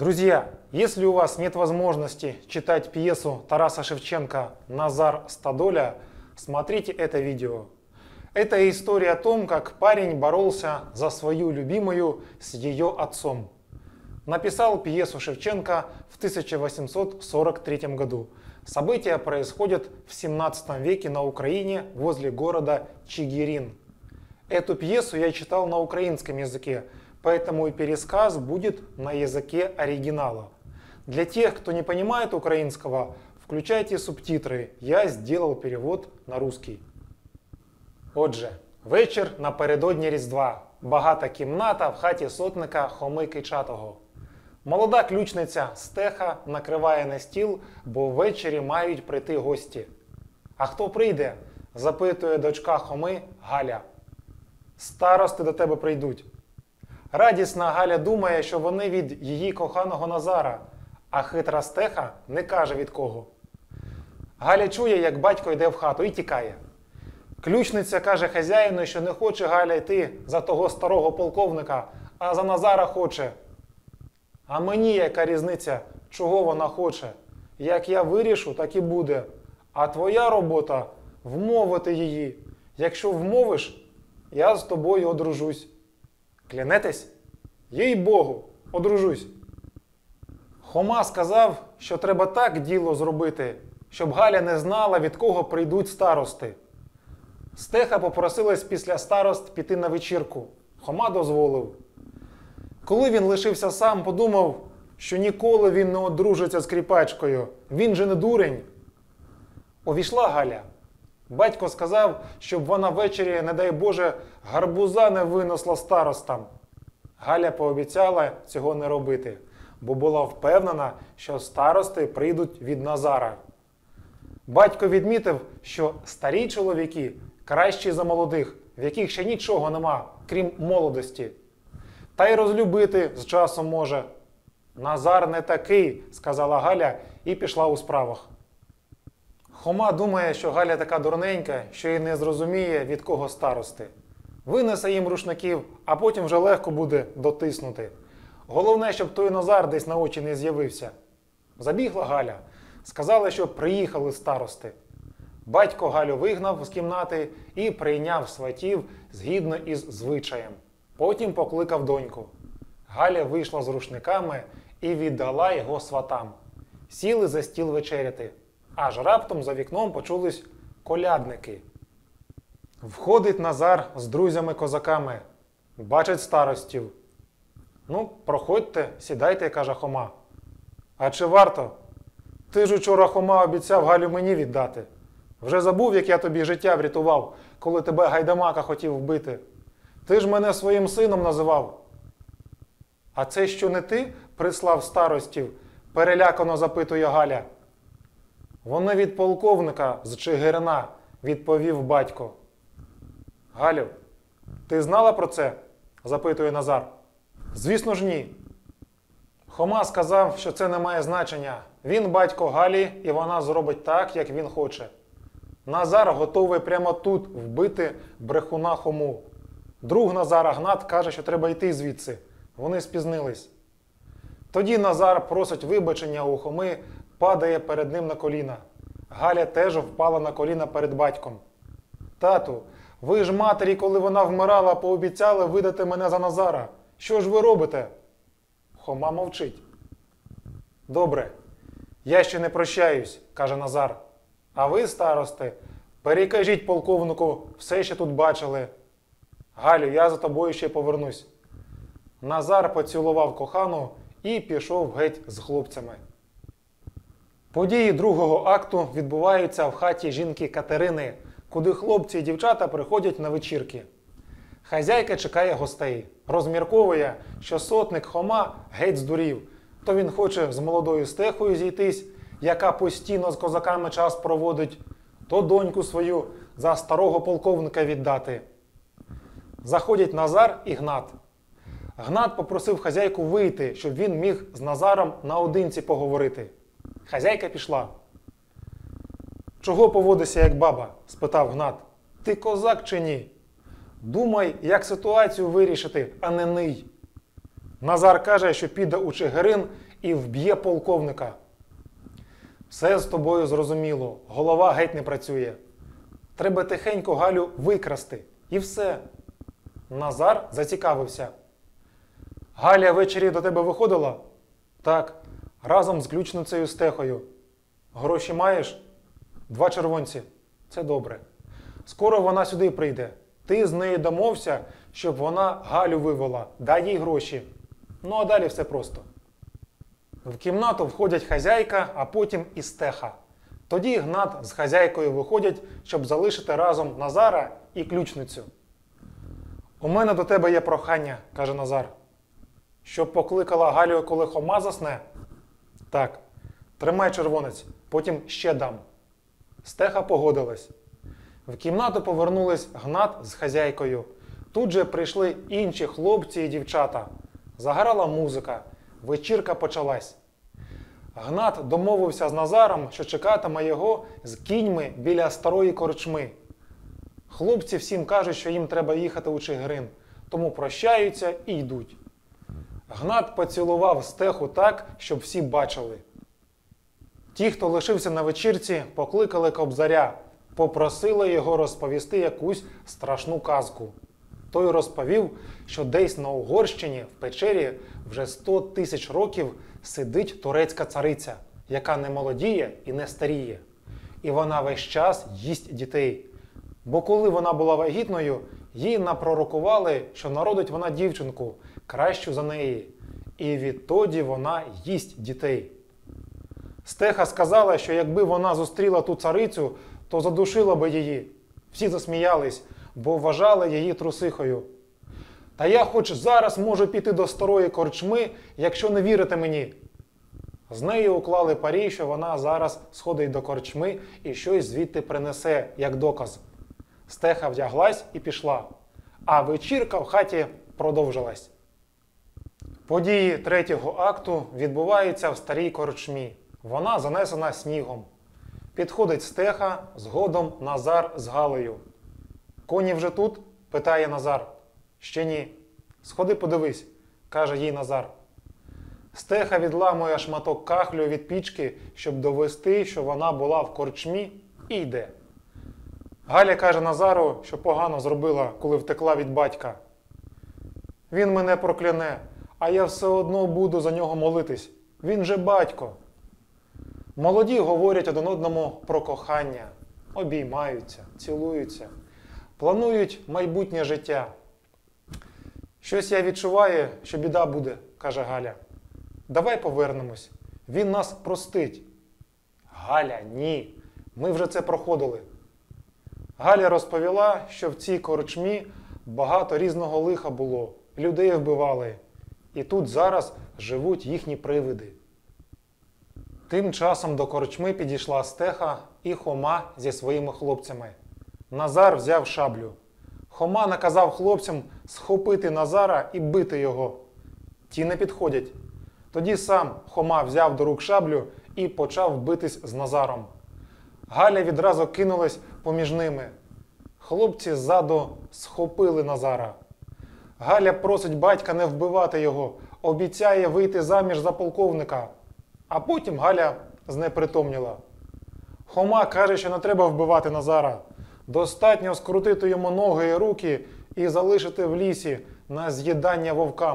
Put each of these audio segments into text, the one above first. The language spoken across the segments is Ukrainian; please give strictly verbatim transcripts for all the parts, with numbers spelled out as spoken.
Друзья, если у вас нет возможности читать пьесу Тараса Шевченко «Назар Стодоля», смотрите это видео. Это история о том, как парень боролся за свою любимую с ее отцом. Написал пьесу Шевченко в тысяча восемьсот сорок третьем году. События происходят в семнадцатом веке на Украине возле города Чигирин. Эту пьесу я читал на украинском языке, поэтому и пересказ будет на языке оригинала. Для тех, кто не понимает украинского, включайте субтитри, я сделал перевод на русский. Отже, вечір напередодні Різдва. Багата кімната в хаті сотника Хоми Кичатого. Молода ключниця Стеха накриває на стіл, бо ввечері мають прийти гості. «А хто прийде?» – запитує дочка Хоми Галя. «Старости до тебе прийдуть». Радісна Галя думає, що вони від її коханого Назара, а хитра Стеха не каже від кого. Галя чує, як батько йде в хату і тікає. Ключниця каже хазяїну, що не хоче Галя йти за того старого полковника, а за Назара хоче. А мені яка різниця, чого вона хоче? Як я вирішу, так і буде. А твоя робота – вмовити її. Якщо вмовиш, я з тобою одружусь. Клянетесь? Їй-богу, одружусь. Хома сказав, що треба так діло зробити, щоб Галя не знала, від кого прийдуть старости. Стеха попросилась після старост піти на вечірку. Хома дозволив. Коли він лишився сам, подумав, що ніколи він не одружиться з кріпачкою. Він же не дурень. Увійшла Галя. Батько сказав, щоб вона ввечері, не дай Боже, гарбуза не винесла старостам. Галя пообіцяла цього не робити, бо була впевнена, що старости прийдуть від Назара. Батько відмітив, що старі чоловіки кращі за молодих, в яких ще нічого нема, крім молодості. Та й розлюбити з часом може. «Назар не такий», – сказала Галя і пішла у справах. Хома думає, що Галя така дурненька, що й не зрозуміє, від кого старости. Винесе їм рушників, а потім вже легко буде дотиснути. Головне, щоб той Назар десь на очі не з'явився. Забігла Галя. Сказали, що приїхали старости. Батько Галю вигнав з кімнати і прийняв сватів згідно із звичаєм. Потім покликав доньку. Галя вийшла з рушниками і віддала його сватам. Сіли за стіл вечеряти. Аж раптом за вікном почулись колядники. Входить Назар з друзями-козаками. Бачить старостів. «Ну, проходьте, сідайте», – каже Хома. «А чи варто? Ти ж учора, Хома, обіцяв Галю мені віддати. Вже забув, як я тобі життя врятував, коли тебе гайдамака хотів вбити. Ти ж мене своїм сином називав». «А це що не ти прислав старостів?» – перелякано запитує Галя. «Вони від полковника з Чигирина», – відповів батько. «Галю, ти знала про це?» – запитує Назар. «Звісно ж ні». Хома сказав, що це не має значення. Він батько Галі, і вона зробить так, як він хоче. Назар готовий прямо тут вбити брехуна Хому. Друг Назара Гнат каже, що треба йти звідси. Вони спізнились. Тоді Назар просить вибачення у Хоми, падає перед ним на коліна. Галя теж впала на коліна перед батьком. «Тату, ви ж матері, коли вона вмирала, пообіцяли видати мене за Назара. Що ж ви робите?» Хома мовчить. «Добре, я ще не прощаюсь», – каже Назар. «А ви, старости, перекажіть полковнику все, що тут бачили. Галю, я за тобою ще повернусь». Назар поцілував кохану і пішов геть з хлопцями. Події другого акту відбуваються в хаті жінки Катерини, куди хлопці і дівчата приходять на вечірки. Хазяйка чекає гостей. Розмірковує, що сотник Хома геть здурів. То він хоче з молодою Стехою зійтись, яка постійно з козаками час проводить, то доньку свою за старого полковника віддати. Заходять Назар і Гнат. Гнат попросив хазяйку вийти, щоб він міг з Назаром наодинці поговорити. Хазяйка пішла. «Чого поводишся, як баба?» – спитав Гнат. «Ти козак чи ні? Думай, як ситуацію вирішити, а не ний». Назар каже, що піде у Чигирин і вб'є полковника. Все з тобою зрозуміло, голова геть не працює. Треба тихенько Галю викрасти. І все. Назар зацікавився. Галя ввечері до тебе виходила? Так, разом з ключницею Стехою. Гроші маєш? Два червонці. Це добре. Скоро вона сюди прийде. Ти з нею домовся, щоб вона Галю вивела. Дай їй гроші. Ну а далі все просто. В кімнату входять хазяйка, а потім і Стеха. Тоді Гнат з хазяйкою виходять, щоб залишити разом Назара і ключницю. «У мене до тебе є прохання», – каже Назар. «Щоб покликала Галю, коли Хома засне?» «Так. Тримай червонець, потім ще дам». Стеха погодилась. В кімнату повернулись Гнат з хазяйкою. Тут же прийшли інші хлопці і дівчата. Заграла музика. Вечірка почалась. Гнат домовився з Назаром, що чекатиме його з кіньми біля старої корчми. Хлопці всім кажуть, що їм треба їхати у Чигирин, тому прощаються і йдуть. Гнат поцілував Стеху так, щоб всі бачили. Ті, хто лишився на вечірці, покликали Кобзаря, попросили його розповісти якусь страшну казку. Той розповів, що десь на Угорщині в печері вже сто тисяч років сидить турецька цариця, яка не молодіє і не старіє. І вона весь час їсть дітей. Бо коли вона була вагітною, їй напророкували, що народить вона дівчинку, кращу за неї. І відтоді вона їсть дітей. Стеха сказала, що якби вона зустріла ту царицю, то задушила би її. Всі засміялись, бо вважали її трусихою. «Та я хоч зараз можу піти до старої корчми, якщо не вірите мені». З неї уклали парі, що вона зараз сходить до корчми і щось звідти принесе, як доказ. Стеха вдяглась і пішла, а вечірка в хаті продовжилась. Події третього акту відбуваються в старій корчмі. Вона занесена снігом. Підходить Стеха, згодом Назар з Галею. «Коні вже тут?» – питає Назар. «Ще ні». «Сходи подивись», – каже їй Назар. Стеха відламує шматок кахлю від пічки, щоб довести, що вона була в корчмі, і йде. Галя каже Назару, що погано зробила, коли втекла від батька. «Він мене прокляне, а я все одно буду за нього молитись. Він же батько». Молоді говорять один одному про кохання, обіймаються, цілуються, планують майбутнє життя. «Щось я відчуваю, що біда буде», – каже Галя. «Давай повернемось. Він нас простить». «Галя, ні. Ми вже це проходили». Галя розповіла, що в цій корчмі багато різного лиха було, людей вбивали. І тут зараз живуть їхні привиди. Тим часом до корчми підійшла Стеха і Хома зі своїми хлопцями. Назар взяв шаблю. Хома наказав хлопцям схопити Назара і бити його. Ті не підходять. Тоді сам Хома взяв до рук шаблю і почав битись з Назаром. Галя відразу кинулась поміж ними. Хлопці ззаду схопили Назара. Галя просить батька не вбивати його, обіцяє вийти заміж за полковника. А потім Галя знепритомніла. Хома каже, що не треба вбивати Назара. Достатньо скрутити йому ноги і руки і залишити в лісі на з'їдання вовкам.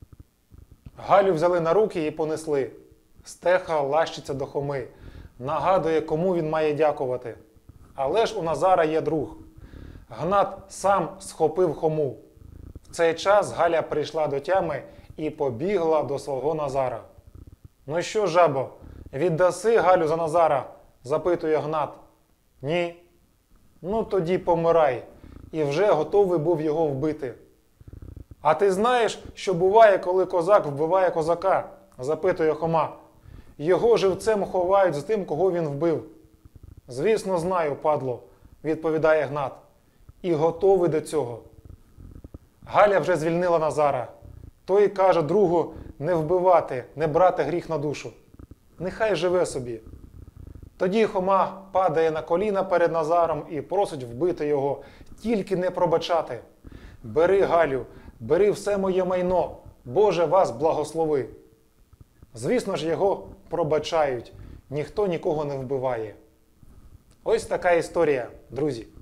Галю взяли на руки і понесли. Стеха лащиться до Хоми, нагадує, кому він має дякувати. Але ж у Назара є друг. Гнат сам схопив Хому. В цей час Галя прийшла до тями і побігла до свого Назара. «Ну що, жабо, віддаси Галю за Назара?» – запитує Гнат. «Ні». «Ну тоді помирай». І вже готовий був його вбити. «А ти знаєш, що буває, коли козак вбиває козака?» – запитує Хома. «Його живцем ховають з тим, кого він вбив». «Звісно, знаю, падло», – відповідає Гнат. «І готовий до цього». Галя вже звільнила Назара. Той каже другу не вбивати, не брати гріх на душу. Нехай живе собі. Тоді Хома падає на коліна перед Назаром і просить вбити його, тільки не пробачати. «Бери, Галю, бери все моє майно, Боже вас благослови». Звісно ж, його пробачають. Ніхто нікого не вбиває. Ось така історія, друзі.